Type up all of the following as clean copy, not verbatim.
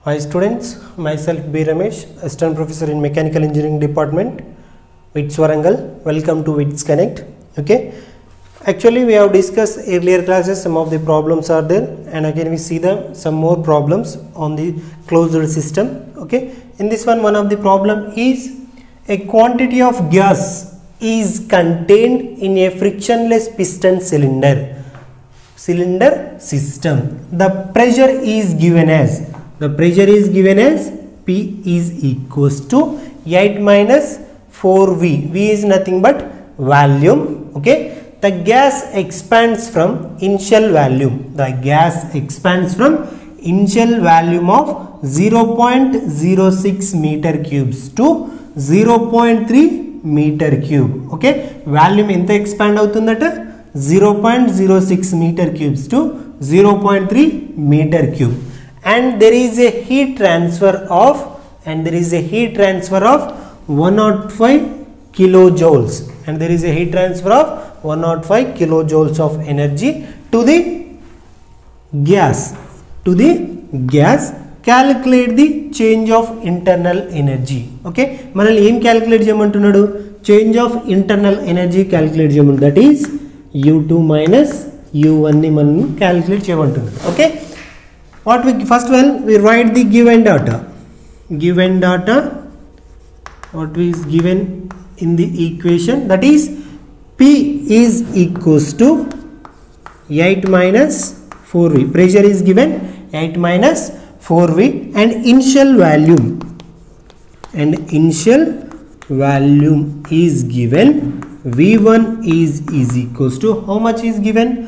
Hi students, myself B. Ramesh, Assistant Professor in Mechanical Engineering Department, WITS Warangal. Welcome to WITS Connect. Okay, actually we have discussed earlier classes, some of the problems are there, and again we see some more problems on the closed system. Okay, in this one of the problem is a quantity of gas is contained in a frictionless piston cylinder system. The pressure is given as P is equals to 8 minus 4V. V is nothing but volume. Okay, the gas expands from initial volume. The gas expands from initial volume of 0.06 meter cubes to 0.3 meter cube. Okay, volume enta expand avutundata 0.06 meter cubes to 0.3 meter cube. And there is a heat transfer of 105 kilojoules, and there is a heat transfer of 105 kilojoules of energy to the gas. Calculate the change of internal energy. Okay, manali em calculate cheyamantunnadu, change of internal energy calculate cheyamantunnadu, that is U2 minus U1 ni manam calculate cheyamantunnadu. Okay, what we first we write the given data. What is given in the equation, that is P is equals to 8 minus 4V. Pressure is given 8 minus 4V, and initial volume is given. V1 is equals to, how much is given?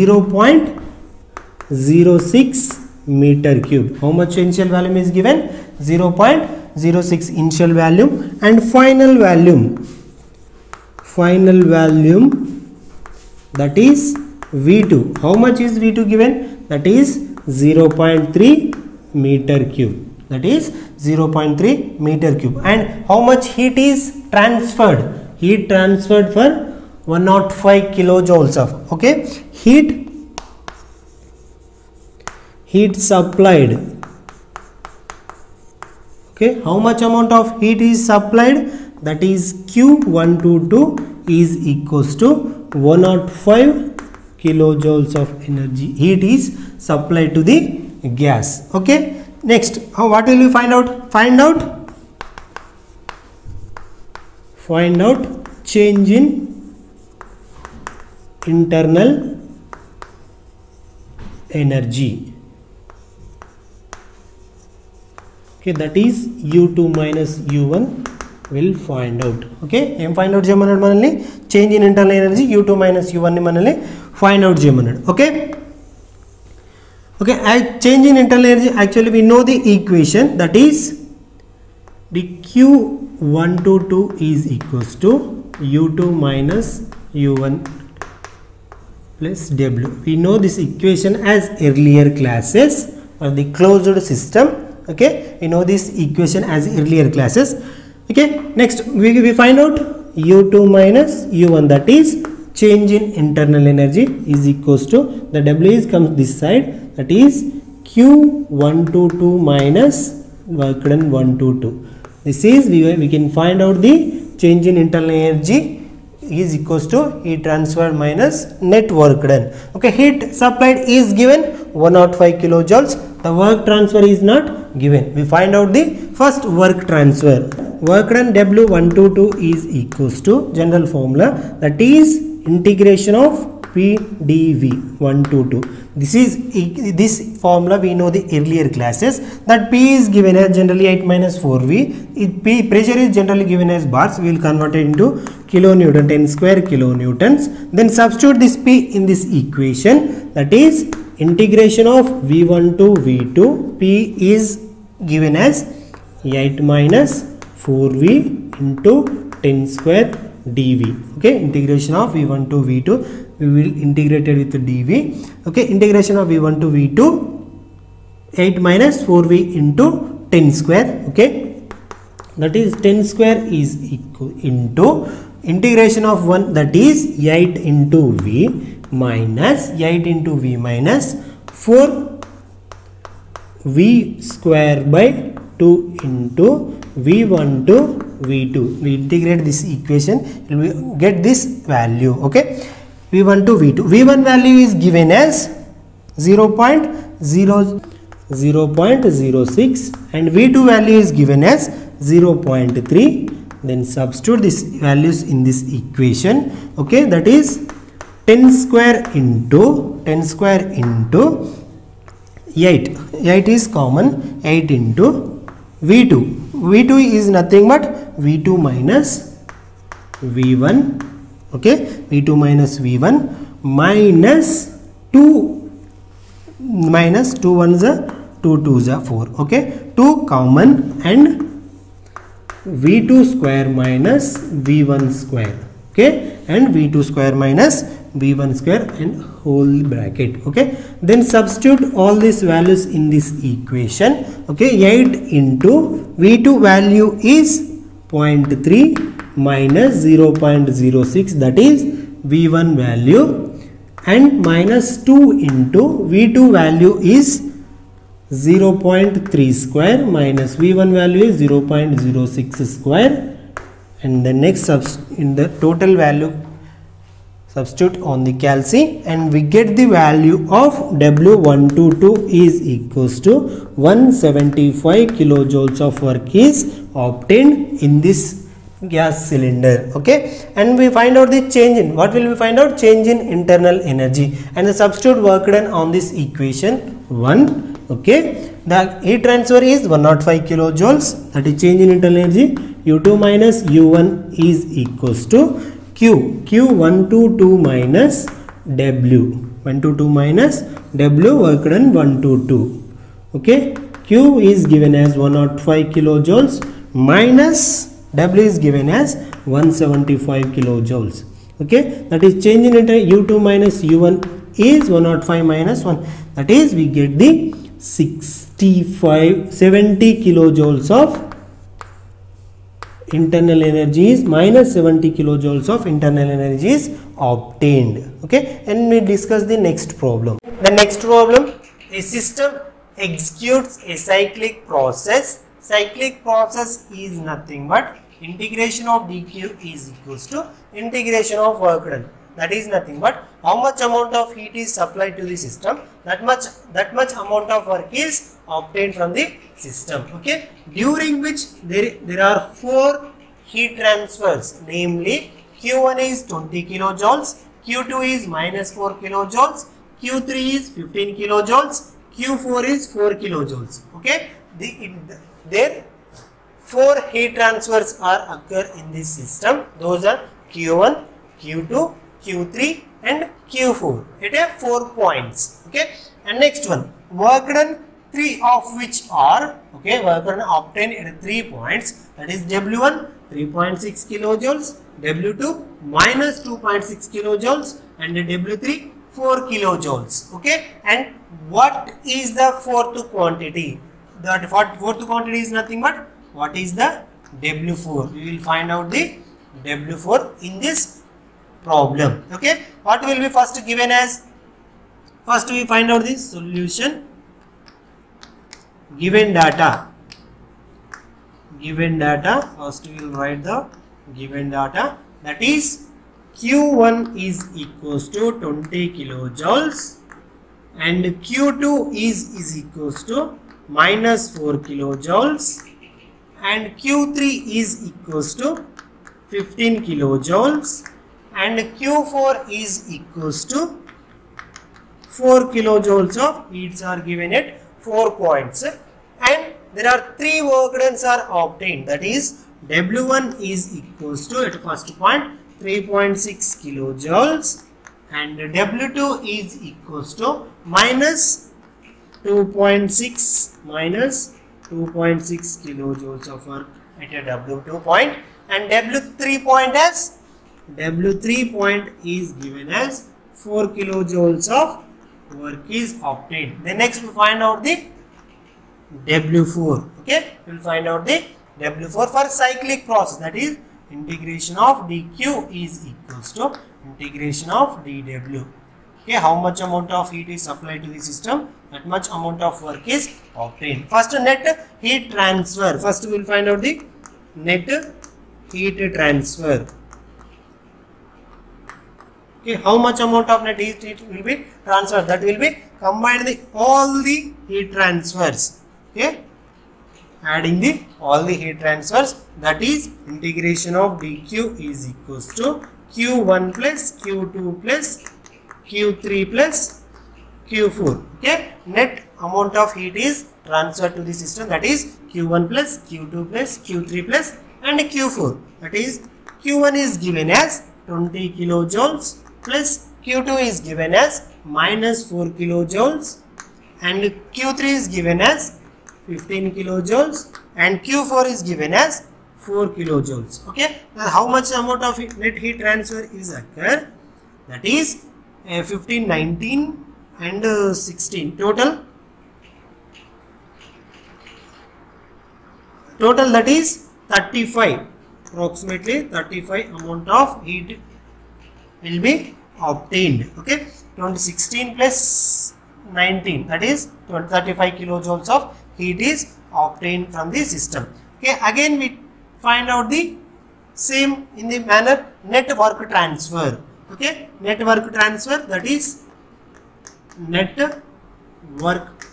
0.06 meter cube. How much initial volume is given? 0.06 initial volume, and final volume, that is V2. How much is V2 given? That is 0.3 meter cube. That is 0.3 meter cube. And how much heat is transferred? Heat transferred for 105 kilojoules of, okay, heat supplied. Okay, how much amount of heat is supplied? That is Q122 is equals to 105 kilojoules of energy. Heat is supplied to the gas. Okay, next, what will we find out? Find out change in internal energy. Okay, that is U2 minus U1 will find out. Okay, find out cheyamanadu manalni change in internal energy U2 minus U1 ni manalni find out cheyamanadu. Okay, change in internal energy, actually we know the equation, that is the Q122 is equals to U2 minus U1 plus W. We know this equation as earlier classes for the closed system. Okay, we know this equation as earlier classes. Okay, next we find out U2 minus U1, that is change in internal energy, is equals to, the W is comes this side, that is Q122 minus work done 122. This is we can find out the change in internal energy is equals to heat transferred minus net work done. Okay, heat supplied is given 105 kilojoules. The work transfer is not given. We find out the first work transfer. Work done W122 is equals to, general formula, that is integration of P dV 122. This formula we know the earlier classes, that P is given as generally 8 minus 4V. P pressure is generally given as bars. We will convert it into kilonewton, 10 square kilonewtons. Then substitute this P in this equation, that is integration of V1 to V2. P is given as 8 minus 4V into 10 square dV. Okay, integration of V1 to V2, we will integrate it with dV. Okay, integration of V1 to V2, 8 minus 4V into 10 square. Okay, that is 10 square is equal into integration of 1, that is 8 into V minus 4 V square by 2 into V1 to V2. We integrate this equation, we get this value. Okay, V1 to V2. V1 value is given as 0.06 and V2 value is given as 0.3. Then substitute these values in this equation. Okay, that is 10 square into 8. 8 is common. 8 into V2. V2 is nothing but V2 minus V1. Okay, V2 minus V1 minus 2 ones are 2 2s are 4. Okay, 2 common and V2 square minus V1 square. Okay, and V2 square minus V1 square and whole bracket. Okay, then substitute all these values in this equation. Okay, 8 into V2 value is 0.3 minus 0.06, that is V1 value, and minus 2 into V2 value is 0.3 square minus V1 value is 0.06 square, and the next in the total value substitute on the calci, and we get the value of W122 is equals to 175 kilojoules of work is obtained in this gas cylinder. Okay, and we find out the change in, what will we find out? Change in internal energy, and the substitute work done on this equation 1. Okay, the heat transfer is 105 kilojoules, that is change in internal energy. U2 minus U1 is equals to Q122 minus W, 122 minus W work done 122. Okay, Q is given as 105 kilojoules minus W is given as 175 kilojoules. Okay, that is change in U2 minus U1 is 105 minus 1, that is we get the 70 kilojoules of internal energy is minus 70 kilojoules of internal energy is obtained. Okay, and we discuss the next problem. The next problem, a system executes a cyclic process. Cyclic process is nothing but integration of dq is equals to integration of work done. That is nothing but how much amount of heat is supplied to the system, that much amount of work is obtained from the system. Okay, during which there are 4 heat transfers, namely Q1 is 20 kilojoules, Q2 is minus 4 kilojoules, Q3 is 15 kilojoules, Q4 is 4 kilojoules. Okay, there 4 heat transfers are occur in this system. Those are Q1, Q2, Q3 and Q4 at 4 points. Okay, and next one, work done 3 of which are, okay, work done obtained at 3 points, that is W1 3.6 kilojoules, W2 minus 2.6 kilojoules and W3 4 kilojoules. Okay, and what is the fourth quantity? That fourth quantity is nothing but what is the W4. We will find out the W4 in this problem. Okay, what will be first given as? First we find out the solution. Given data. First we will write the given data, that is Q1 is equals to 20 kilojoules and Q2 is equals to minus 4 kilojoules and Q3 is equals to 15 kilojoules and Q4 is equals to 4 kilojoules of heats are given at 4 points, and there are 3 work done are obtained, that is W1 is equals to at first point 3.6 kilojoules and W2 is equals to minus 2.6 kilojoules of work at a W2 point, and W3 point is given as 4 kilojoules of work is obtained. Then next we find out the W4. Okay, we will find out the W4 for cyclic process, that is integration of dq is equals to integration of dw. Okay, how much amount of heat is supplied to the system, that much amount of work is obtained. First, net heat transfer. First we will find out the net heat transfer. Okay, how much amount of net heat will be transferred? That will be combined all the heat transfers. Okay, adding all the heat transfers, that is integration of dq is equals to q1 plus q2 plus q3 plus q4. Okay, net amount of heat is transferred to the system, that is q1 plus q2 plus q3 plus and q4. That is q1 is given as 20 kilojoules plus q2 is given as minus 4 kilojoules and q3 is given as 15 kilojoules and q4 is given as 4 kilojoules. Okay, now how much amount of net heat transfer is occur? That is 15, 19 and 16 total that is 35, approximately 35 amount of heat will be obtained. Okay, 2016 plus 19, that is 35 kilojoules of heat is obtained from the system. Okay, again we find out the same in the manner net work transfer. Okay, net work transfer, that is net work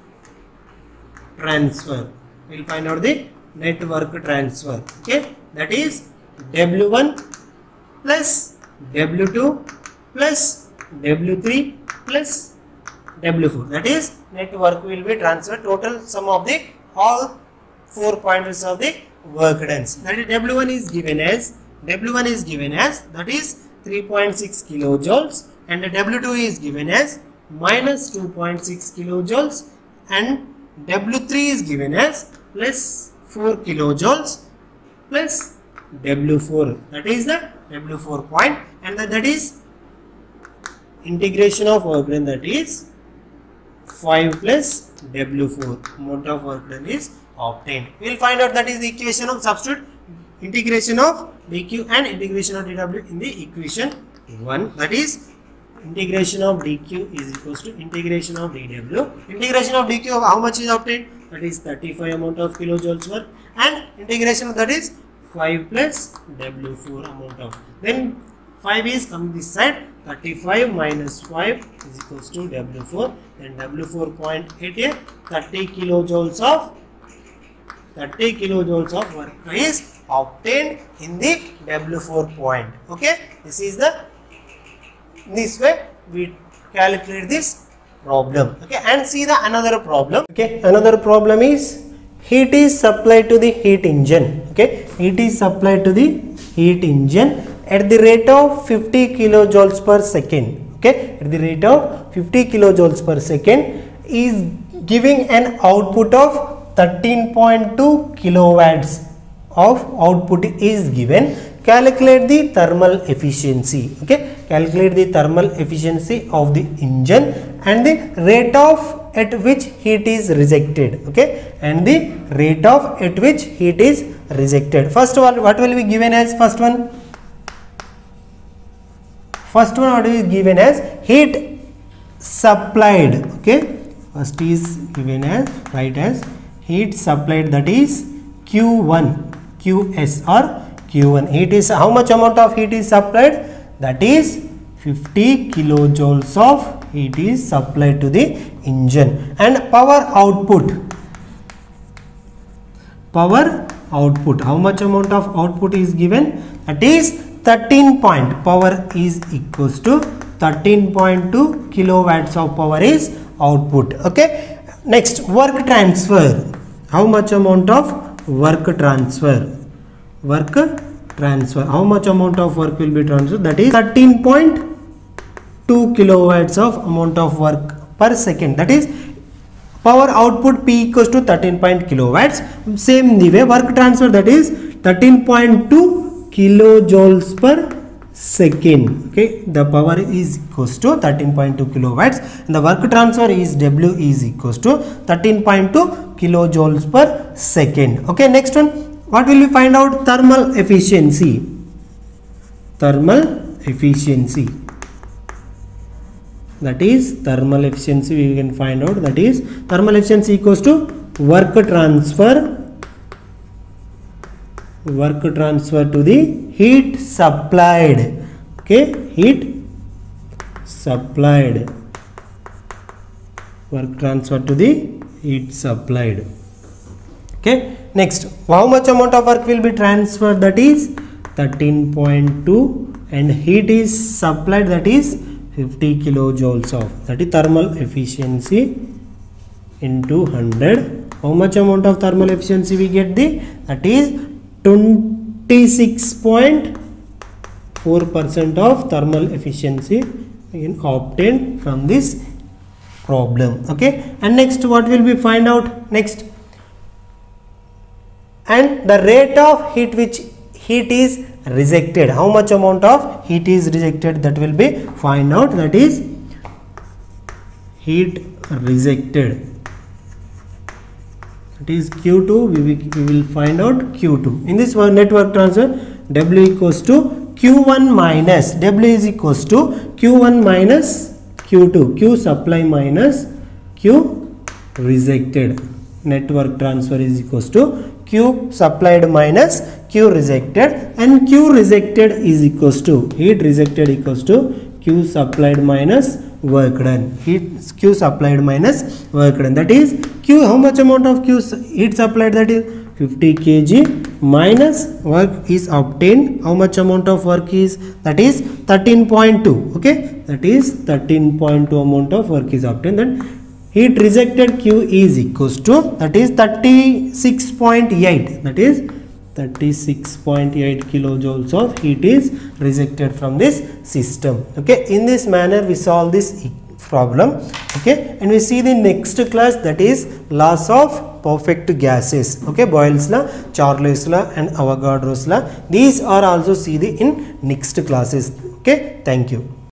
transfer. We will find out the net work transfer. Okay, that is W1 plus W2 plus W3 plus W4. That is net work will be transferred, total sum of the all 4 pointers of the work done. That is W1 is given as that is 3.6 kilojoules and W2 is given as minus 2.6 kilojoules and W3 is given as plus 4 kilojoules plus W4, that is the W4 point, and that is integration of work done, that is 5 plus W4 amount of work done is obtained. We will find out, that is the equation of substitute integration of dq and integration of dw in the equation 1, that is integration of dq is equals to integration of dw. Integration of dq of how much is obtained? That is 35 amount of kilojoules work, and integration of that is 5 plus W4 amount of, then 5 is coming this side, 35 minus 5 is equals to W4, then W4.88 30 kilojoules of work is obtained in the W4 point. Okay, this way we calculate this problem. Okay, and see the another problem. Okay, another problem is heat is supplied to the heat engine. Okay, heat is supplied to the heat engine at the rate of 50 kilojoules per second. Okay, at the rate of 50 kilojoules per second is giving an output of 13.2 kilowatts of output is given. Calculate the thermal efficiency. Okay, calculate the thermal efficiency of the engine and the rate of at which heat is rejected. Okay, and the rate of at which heat is rejected. First of all, what will be given as first one? First one, what is given as heat supplied. Okay, first is given as, write as heat supplied, that is Q1, Qs or Q1. Heat is how much amount of heat is supplied? That is 50 kilojoules of heat is supplied to the engine, and power output, how much amount of output is given? That is 13 point, power is equals to 13.2 kilowatts of power is output. Okay, next work transfer, how much amount of work transfer? How much amount of work will be transferred? That is 13.2 kilowatts of amount of work per second. That is power output P equals to 13 kilowatts. Same the way work transfer, that is 13.2 kilojoules per second. Okay, the power is equals to 13.2 kilowatts and the work transfer is W is equals to 13.2 kilojoules per second. Okay, next one, what will we find out? Thermal efficiency. that is thermal efficiency we can find out, that is thermal efficiency equals to work transfer to the heat supplied. Okay, heat supplied, work transfer to the heat supplied. Okay, next, how much amount of work will be transferred, that is 13.2, and heat is supplied, that is 50 kilojoules of, that is thermal efficiency into 100. How much amount of thermal efficiency we get, that is 26.4% of thermal efficiency we can obtain from this problem. Okay, and next what will we find out next, and the rate of heat which heat is rejected, how much amount of heat is rejected, that will be find out, that is heat rejected, that is Q2. We will find out Q2 in this network transfer. W equals to Q1 minus, W is equals to Q1 minus Q2, Q supply minus Q rejected. Network transfer is equals to Q supplied minus Q rejected, and Q rejected is equals to heat rejected equals to Q supplied minus work done. Q supplied minus work done, that is Q, how much amount of Q heat supplied, that is 50 kg minus work is obtained, how much amount of work is, that is 13.2. okay, that is 13.2 amount of work is obtained. Then heat rejected Q is equals to, that is 36.8, that is 36.8 kilojoules of heat is rejected from this system. Okay, in this manner we solve this problem. Okay, and we see the next class, that is laws of perfect gases. Okay, Boyle's law, Charles law, and Avogadro's law. These are also see the in next classes. Okay, thank you.